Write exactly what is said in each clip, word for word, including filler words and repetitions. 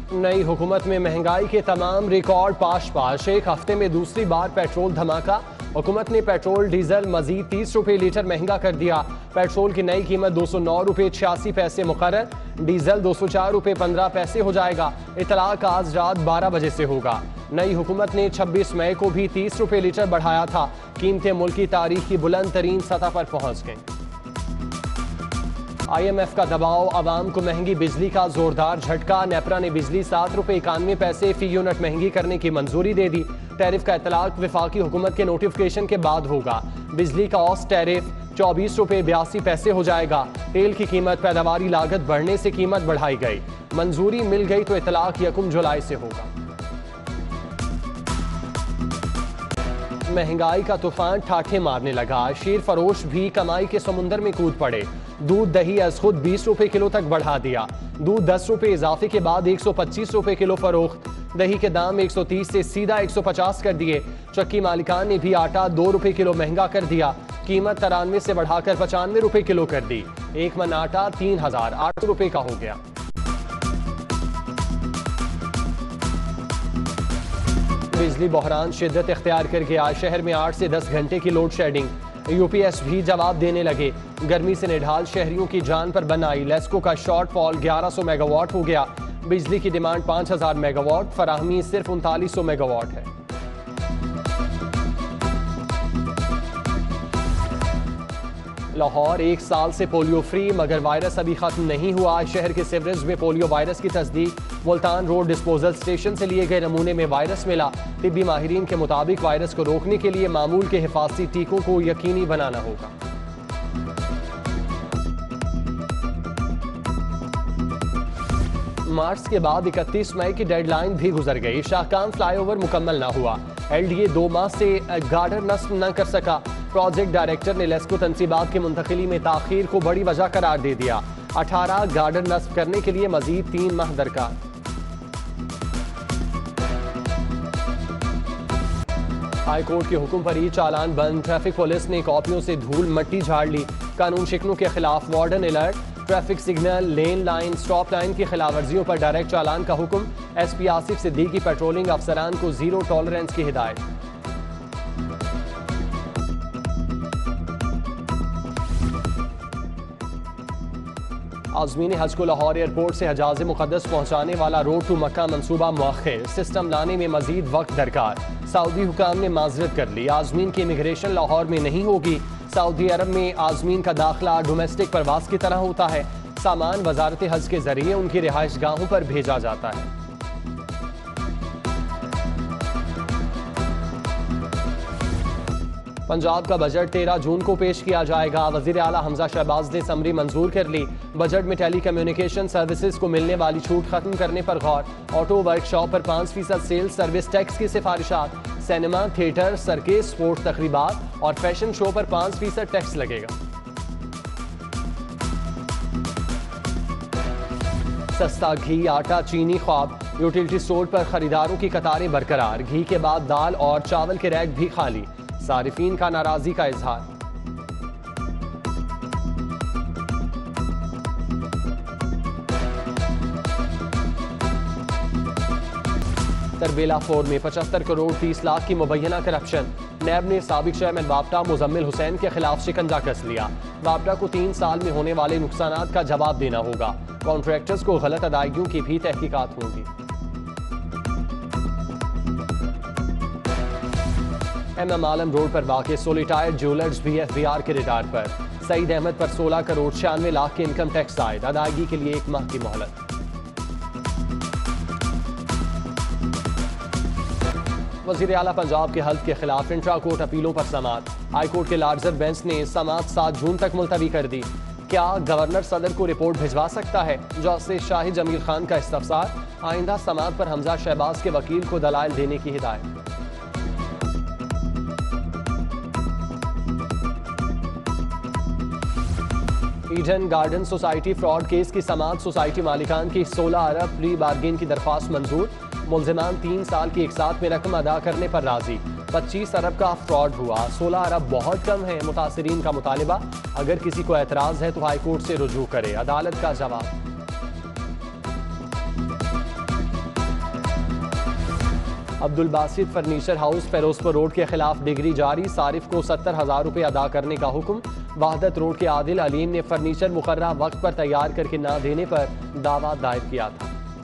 नई हुकूमत में महंगाई के तमाम रिकॉर्ड पाश पाश। एक हफ्ते में दूसरी बार पेट्रोल धमाका। हुकूमत ने पेट्रोल डीजल मजीद तीस रुपए लीटर महंगा कर दिया। पेट्रोल की नई कीमत दो सौ नौ रुपए छियासी पैसे मुकर्रर, डीजल दो सौ चार रुपए पंद्रह पैसे हो जाएगा। इतलाक आज रात बारह बजे से होगा। नई हुकूमत ने छब्बीस मई को भी तीस रुपए लीटर बढ़ाया था। कीमतें मुल्क की तारीख की बुलंद तरीन सतह पर पहुंच गईं। आई एम एफ का दबाव, आवाम को महंगी बिजली का जोरदार झटका। नेपरा ने बिजली सात रुपए इक्यानवे पैसे फी यूनिट महंगी करने की मंजूरी दे दी। टैरिफ का इतलाक वफाकी हुकूमत के नोटिफिकेशन के बाद होगा। बिजली का औसत टैरिफ चौबीस रुपए बयासी पैसे हो जाएगा। तेल की कीमत, पैदावारी लागत बढ़ने से कीमत बढ़ाई गई। मंजूरी मिल गई तो इतलाक यकम जुलाई से होगा। महंगाई का तूफान ठाठे मारने लगा। शीर फरोश भी कमाई के समुंदर में कूद पड़े। दूध दही अज खुद बीस रुपए किलो तक बढ़ा दिया। दूध दस रुपए इजाफे के बाद एक सौ पच्चीस रुपए किलो फरोख्त। दही के दाम एक सौ तीस से सीधा एक सौ पचास कर दिए। चक्की मालिकान ने भी आटा दो रुपए किलो महंगा कर दिया। कीमत तिरानवे से बढ़ाकर पचानवे रुपए किलो कर दी। एक मन आटा तीन हजार आठ सौ रुपए का हो गया। बिजली बहरान शिद्दत इख्तियार कर गया। शहर में आठ से दस घंटे की लोड शेडिंग। यूपीएस भी जवाब देने लगे। गर्मी से निढाल शहरियों की जान पर बन आई। लेस्को का शॉर्टफॉल ग्यारह सौ मेगावाट हो गया। बिजली की डिमांड पाँच हजार मेगावाट, फराहमी सिर्फ उनतालीस सौ मेगावाट है। लाहौर एक साल से पोलियो फ्री, मगर वायरस अभी खत्म नहीं हुआ। शहर के सीवरेज में पोलियो वायरस की तस्दीक। मुल्तान रोड डिस्पोजल स्टेशन से लिए गए नमूने में वायरस मिला। तिब्बी माहिरीन के मुताबिक वायरस को रोकने के लिए मामूल के हिफाजती टीकों को यकीनी बनाना होगा। मार्च के बाद इकतीस मई की डेडलाइन भी गुजर गई। शाहकाम फ्लाईओवर मुकम्मल न हुआ। एलडीए दो माह से गार्डर नस्ब न कर सका। प्रोजेक्ट डायरेक्टर ने लेस्को तनसीबात की मुंतकिली में ताखीर को बड़ी वजह करार दे दिया। अठारह गार्डर नस्ब करने के लिए मजीद तीन माह दरकार। हाई कोर्ट के हुक्म पर ही चालान बंद। ट्रैफिक पुलिस ने कॉपियों से धूल मट्टी झाड़ ली। कानून शिकनों के खिलाफ warden alert. Traffic signal, lane line, stop line की खिलाफवर्जियों पर डायरेक्ट चालान का हुक्म। एसपी आसिफ सिद्दीकी पेट्रोलिंग अफसरान को जीरो टॉलरेंस की हिदायत। आज़मीन हज को लाहौर एयरपोर्ट से हजाज मुक़द्दस पहुंचाने वाला रोड टू मक्का मंसूबा मुअख्खर। सिस्टम लाने में मजीद वक्त दरकार। सऊदी हुकाम ने माजरत कर ली। आज़मीन की इमिग्रेशन लाहौर में नहीं होगी। सऊदी अरब में आज़मीन का दाखिला डोमेस्टिक प्रवास की तरह होता है। सामान वजारत हज के जरिए उनकी रिहाइश गाहों पर भेजा जाता है। पंजाब का बजट तेरह जून को पेश किया जाएगा। वज़ीर आला हमजा शहबाज ने समरी मंजूर कर ली। बजट में टेली कम्युनिकेशन सर्विसेज को मिलने वाली छूट खत्म करने पर गौर। ऑटो वर्कशॉप पर पाँच फीसद सेल्स सर्विस टैक्स की सिफारिशात। सिनेमा, थिएटर, सर्किस, स्पोर्ट्स तकरीबात और फैशन शो पर पाँच फीसद टैक्स लगेगा। सस्ता घी, आटा, चीनी ख्वाब। यूटिलिटी स्टोर पर खरीदारों की कतारें बरकरार। घी के बाद दाल और चावल के रैक भी खाली। सारिफीन का नाराजगी का इजहार। तरबेला फोर में पचहत्तर करोड़ तीस लाख की मुबैना करप्शन। नैब ने साबिक चेयरमैन वापटा मुजम्मिल हुसैन के खिलाफ शिकंजा कस लिया। वापटा को तीन साल में होने वाले नुकसानात का जवाब देना होगा। कॉन्ट्रैक्टर्स को गलत अदायगियों की भी तहकीकात होगी। एम एम आलम रोड पर वाक़ सोलिटायर ज्वेलर्स भी एफ बी आर के रडार पर। सईद अहमद पर सोलह करोड़ छियानवे लाख के इनकम टैक्स आयद। अदायगी के लिए एक माह की मोहलत। वज़ीर आला पंजाब के हल्फ के खिलाफ इंट्रा कोर्ट अपीलों पर समाअत। हाई कोर्ट के लार्जर बेंच ने समाअत सात जून तक मुलतवी कर दी। क्या गवर्नर सदर को रिपोर्ट भिजवा सकता है? जस्टिस शाहिद जमील खान का इस्तफसार। आइंदा समाअत पर हमजा शहबाज के वकील को दलाइल देने की हिदायत। Eden garden society fraud case की समाअत। सोसाइटी मालिकान की सोलह अरब प्री बार्गेन की दरख्वास्त मंजूर। मुलजिमान तीन साल की एक साथ में रकम अदा करने पर राजी। पच्चीस अरब का फ्रॉड हुआ। सोलह अरब बहुत कम है। मुतासिरीन का मुतालिबा, अगर किसी को एतराज है तो हाई कोर्ट से रुजू करे। अदालत का जवाब। Abdul Basit furniture house Ferozepur road के खिलाफ डिग्री जारी, सारिफ को सत्तर हजार रुपये अदा करने का हुक्म। वहादत रोड के आदिल अलीम ने फर्नीचर मुकर्रर वक्त पर तैयार करके ना देने पर दावा दायर किया था।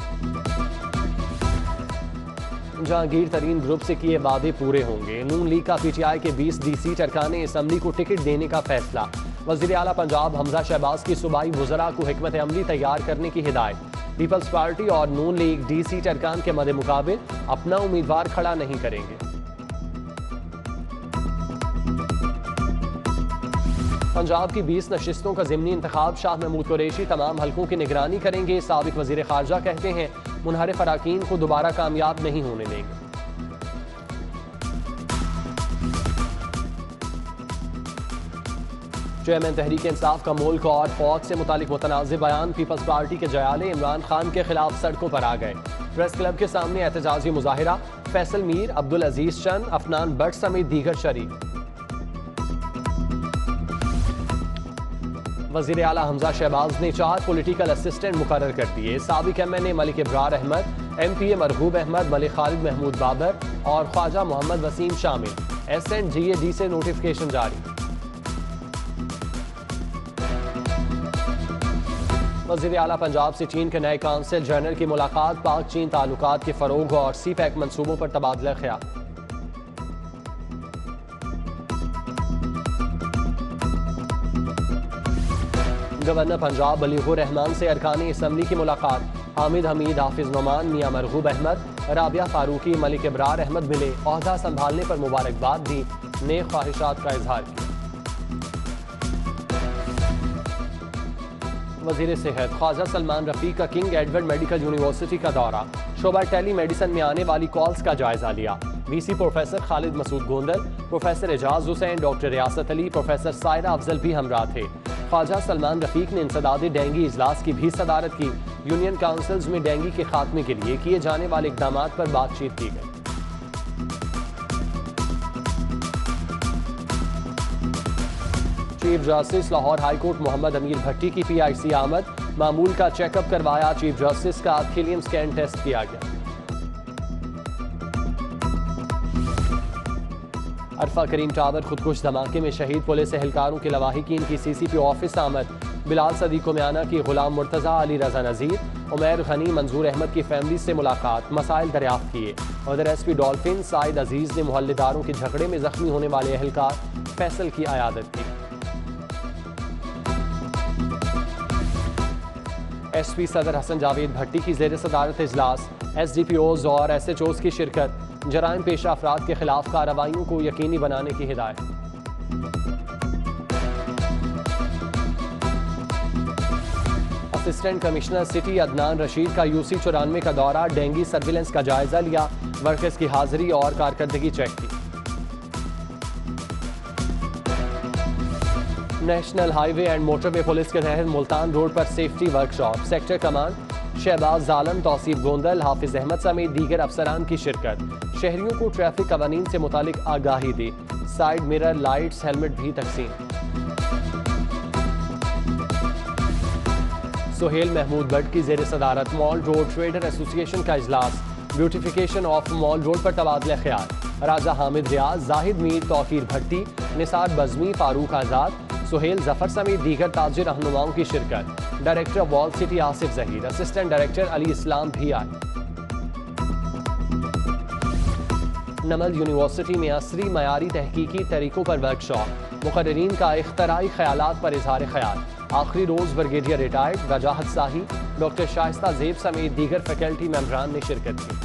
जहांगीर तरीन ग्रुप से किए वादे पूरे होंगे, नून लीग का पीटीआई के बीस डी सीट अरकाने असम्बली को टिकट देने का फैसला। वज़ीर आला पंजाब हमजा शहबाज की सूबाई वज़रा को हिकमत अमली तैयार करने की हिदायत। पीपल्स पार्टी और नून लीग डी सीट अरकान के मद्दे मुकाबिल अपना उम्मीदवार खड़ा नहीं करेंगे। पंजाब की बीस नशिस्तों का ज़िमनी इंतखाब, शाह महमूद कुरैशी तमाम हलकों की निगरानी करेंगे। साबिक वज़ीर ख़ारजा कहते हैं मुनहरिफ अराकीन को दोबारा कामयाब नहीं होने देंगे। चेयरमैन तहरीक इंसाफ का मुल्क और फौज से मुतालिक मुतनाज़िर बयान। पीपल्स पार्टी के जयाले इमरान खान के खिलाफ सड़कों पर आ गए। प्रेस क्लब के सामने एहतजाजी मुजाहिरा, फैसल मीर, अब्दुल अजीज चंद, अफनान भट्ट समेत दीगर शरीक। वज़ीर आला हमजा शहबाज ने चार पॉलिटिकल असिस्टेंट मुकर्रर कर दिए। साबिक M N A Malik Ibrar Ahmed, M P A Marghoob Ahmed, Malik Khalid Mahmood Babar और ख्वाजा मोहम्मद वसीम शामिल। S and G A D से नोटिफिकेशन जारी। वज़ीर आला पंजाब से चीन के नए काउंसिल जनरल की मुलाकात, पाक चीन ताल्लुकात के फ़रोग और सी पैक मनसूबों पर तबादला ख्याल। गवर्नर पंजाब बलीगुर रहमान से अरकानी असम्बली की मुलाकात। हामिद हमीद, हाफिज नोमान, मियां मरगूब अहमद, राबिया फारूकी, मलिक इब्रार अहमद मिले। ओहदा संभालने पर मुबारकबाद दी, नेक ख्वाहिशात का इजहार किया। वज़ीर सेहत ख्वाजा सलमान रफ़ीक का किंग एडवर्ड मेडिकल यूनिवर्सिटी का दौरा, शोबा टेली मेडिसिन में आने वाली कॉल्स का जायजा लिया। VC professor Khalid Masood Gondal, professor Ejaz Hussain, doctor Riasat Ali, professor Saira Afzal भी हमरा थे। ख्वाजा सलमान रफ़ीक ने इंसदादी डेंगी इजलास की भी सदारत की। यूनियन काउंसिल्स में डेंगी के खात्मे के लिए किए जाने वाले इकदाम पर बातचीत की गई। Chief justice Lahore high court Mohammad Amir Bhatti की पी आई सी आमद, मामूल का चेकअप करवाया। चीफ जस्टिस का थीलियम स्कैन टेस्ट किया गया। अरफा करीम टावर खुदकुश धमाके में शहीद पुलिस एहलकारों के लवाहिकीन की सी सी पी ऑफिस आमद। बिलाल सदीक मियाना की गुलाम मुर्तज़ा, अली रजा नज़ीर, उमैर गनी, मंजूर अहमद की फैमिली से मुलाकात, मसाइल दरियाफ्त किए। उधर S P dolphin Saeed Aziz ने मोहल्लेदारों के झगड़े में जख्मी होने वाले एहलकार फैसल की आयादत की। एस पी सदर हसन जावेद भट्टी की ज़ेर सदारत इजलास, एस डी पी ओज और एस एच ओज की शिरकत। जराइम पेशा अफराद के खिलाफ कार्रवाइयों को यकीनी बनाने की हिदायत। Assistant commissioner city Adnan Rashid का यूसी चौरानवे का दौरा, डेंगी सर्विलेंस का जायजा लिया, वर्कर्स की हाजिरी और कारकर्दगी चेक की। National highway and motorway police के तहत मुल्तान रोड पर safety workshop, sector command Shahbaz Jalam, Tauseef Gondal, Hafiz Ahmed समेत दीगर अफसरान की शिरकत। शहरियों को ट्रैफिक कवानीन से मुतालिक आगाही दी, साइड मिरर लाइट्स, हेलमेट भी तकसीम। सुहेल महमूद भट्ट की जेर सदारत मॉल रोड ट्रेडर एसोसिएशन का इजलास, ब्यूटिफिकेशन ऑफ मॉल रोड पर तबादला ख्याल। राजा हामिद रियाज, जाहिद मीर, तौकीर भट्टी, निसार बज़मी, फारूक आज़ाद, सुहेल जफर समेत दीगर ताजिर रहनुमाओं की शिरकत। Director wall city Asif Zaheer, assistant director Ali Islam भी आए। नमल यूनिवर्सिटी में असरी मयारी तहकीकी तरीकों पर वर्कशॉप, मुकर्रीन का इख्तराई ख्यालात पर इजहार ख्याल। आखिरी रोज ब्रिगेडियर रिटायर्ड वजाहत साही, डॉक्टर शाइस्ता जेब समेत दीगर फैकल्टी मेंबरान ने शिरकत की।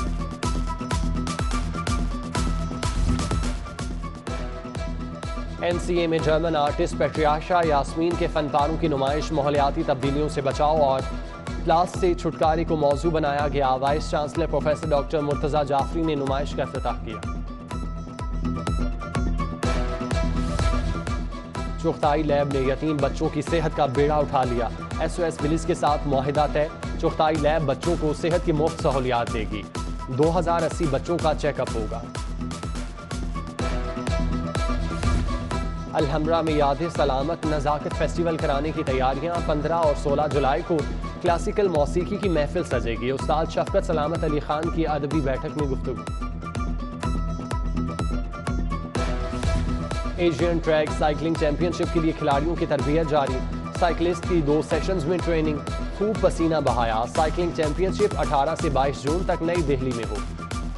एन सी ए में जर्मन आर्टिस्ट पेट्रियाशा यास्मीन के फनपारों की नुमाइश, माहौलियाती तब्दीलियों से बचाव और प्लास से छुटकारे को मौजू बनाया गया। Vice chancellor professor doctor Murtaza Jafri ने नुमाइश का इफ्तिताह किया। चुगताई लैब ने यतीम बच्चों की सेहत का बेड़ा उठा लिया। एस ओ एस विलिज के साथ मुआहिदा तय, चुगताई लैब बच्चों को सेहत की मुफ्त सहूलियात देगी। दो हजार अस्सी बच्चों का चेकअप होगा। अलहमरा में याद सलामत नज़ाकत फेस्टिवल कराने की तैयारियां, पंद्रह और सोलह जुलाई को क्लासिकल मौसीकी की महफिल सजेगी। उस्ताद शफकत सलामत अली खान की अदबी बैठक में गुफ्तगू। एशियन ट्रैक साइकिलिंग चैंपियनशिप के लिए खिलाड़ियों की तरबियत जारी। साइकिलिस्ट की दो सेशंस में ट्रेनिंग, खूब पसीना बहाया। साइकिलिंग चैंपियनशिप अठारह से बाईस जून तक नई दिल्ली में हो।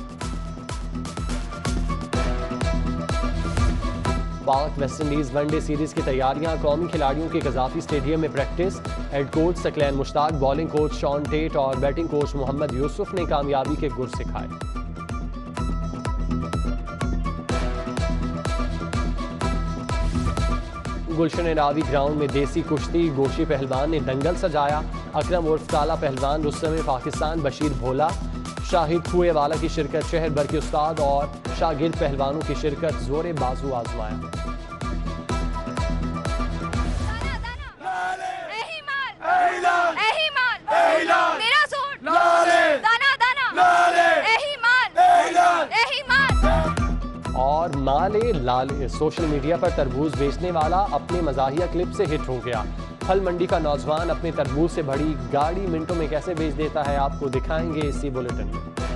पाक वेस्टइंडीज वनडे सीरीज की तैयारियां, कौमी खिलाड़ियों के कजाफी स्टेडियम में practice. Head coach Saqlain Mushtaq, bowling coach Shaun Tait और बैटिंग कोच मोहम्मद यूसुफ ने कामयाबी के गुर सिखाए। गुलशन रावी ग्राउंड में देसी कुश्ती, गोशी पहलवान ने दंगल सजाया। अकरम उर्फ काला पहलवान, रुस्तम पाकिस्तान, बशीर भोला, शाहिद खुएवाला की शिरकत। शहर भर के उस्ताद और शागिर्द पहलवानों की शिरकत। जोरे बाजू आजमाया। और माले लाले, सोशल मीडिया पर तरबूज बेचने वाला अपने मजाहिया क्लिप से हिट हो गया। फल मंडी का नौजवान अपने तरबूज से भरी गाड़ी मिनटों में कैसे बेच देता है, आपको दिखाएंगे इसी बुलेटिन में।